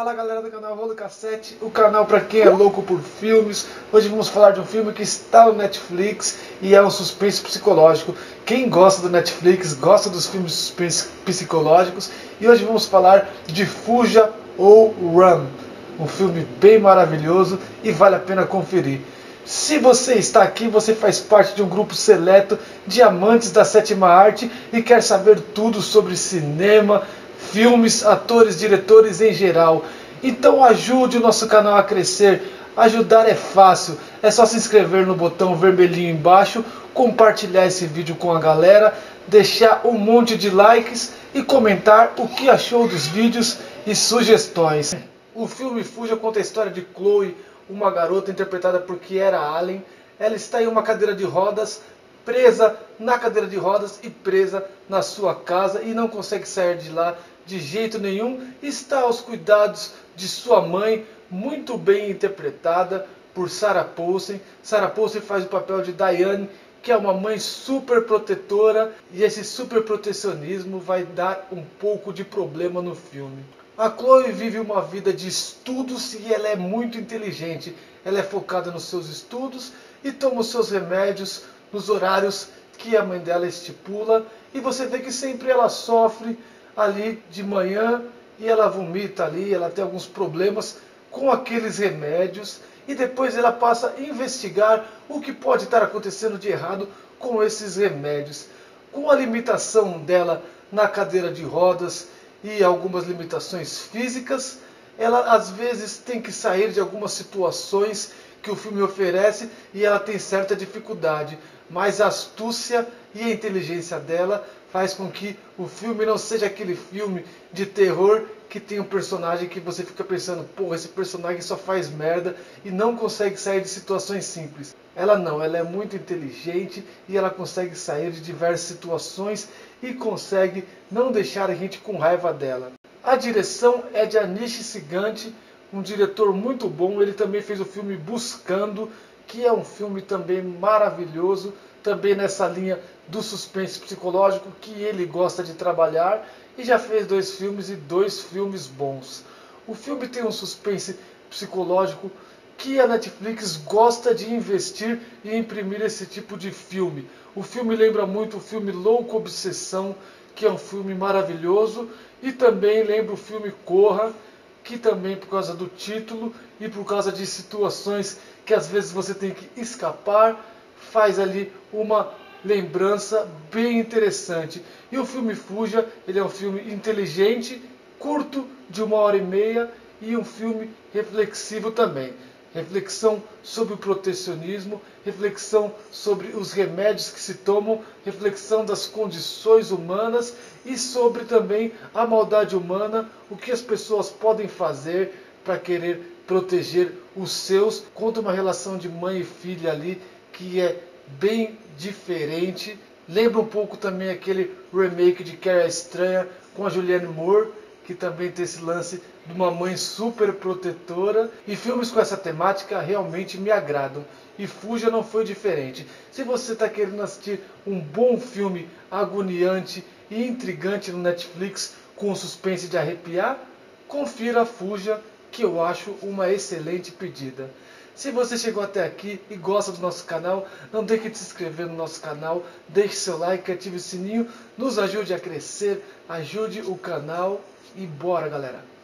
Fala galera do canal Rolo Cassete, o canal para quem é louco por filmes. Hoje vamos falar de um filme que está no Netflix e é um suspense psicológico. Quem gosta do Netflix gosta dos filmes de suspense psicológicos. E hoje vamos falar de Fuja ou Run, um filme bem maravilhoso e vale a pena conferir. Se você está aqui, você faz parte de um grupo seleto de amantes da sétima arte e quer saber tudo sobre cinema, filmes, atores, diretores em geral. Então ajude o nosso canal a crescer. Ajudar é fácil, é só se inscrever no botão vermelhinho embaixo, compartilhar esse vídeo com a galera, deixar um monte de likes e comentar o que achou dos vídeos e sugestões. O filme Fuja conta a história de Chloe, uma garota interpretada por Kiera Allen. Ela está em uma cadeira de rodas, presa na cadeira de rodas e presa na sua casa e não consegue sair de lá de jeito nenhum. Está aos cuidados de sua mãe, muito bem interpretada por Sarah Paulson. Sarah Paulson faz o papel de Diane, que é uma mãe super protetora, e esse super protecionismo vai dar um pouco de problema no filme. A Chloe vive uma vida de estudos e ela é muito inteligente. Ela é focada nos seus estudos e toma os seus remédios nos horários que a mãe dela estipula. E você vê que sempre ela sofre ali de manhã e ela vomita ali, ela tem alguns problemas com aqueles remédios. E depois ela passa a investigar o que pode estar acontecendo de errado com esses remédios. Com a limitação dela na cadeira de rodas e algumas limitações físicas, ela às vezes tem que sair de algumas situações que o filme oferece e ela tem certa dificuldade, mas a astúcia e a inteligência dela faz com que o filme não seja aquele filme de terror que tem um personagem que você fica pensando, pô, esse personagem só faz merda e não consegue sair de situações simples. Ela não, ela é muito inteligente e ela consegue sair de diversas situações e consegue não deixar a gente com raiva dela. A direção é de Anish Sigante, um diretor muito bom. Ele também fez o filme Buscando, que é um filme também maravilhoso, também nessa linha do suspense psicológico que ele gosta de trabalhar, e já fez 2 filmes e 2 filmes bons. O filme tem um suspense psicológico que a Netflix gosta de investir e imprimir esse tipo de filme. O filme lembra muito o filme Louco Obsessão, que é um filme maravilhoso, e também lembra o filme Corra, que também por causa do título e por causa de situações que às vezes você tem que escapar, faz ali uma lembrança bem interessante. E o filme Fuja, ele é um filme inteligente, curto, de 1h30, e um filme reflexivo também. Reflexão sobre o protecionismo, reflexão sobre os remédios que se tomam, reflexão das condições humanas e sobre também a maldade humana, o que as pessoas podem fazer para querer proteger os seus. Conta uma relação de mãe e filha ali que é bem diferente. Lembra um pouco também aquele remake de Carrie a Estranha com a Julianne Moore, que também tem esse lance de uma mãe super protetora. E filmes com essa temática realmente me agradam. E Fuja não foi diferente. Se você está querendo assistir um bom filme agoniante e intrigante no Netflix com suspense de arrepiar, confira Fuja, que eu acho uma excelente pedida. Se você chegou até aqui e gosta do nosso canal, não deixe de se inscrever no nosso canal, deixe seu like, ative o sininho, nos ajude a crescer, ajude o canal e bora galera!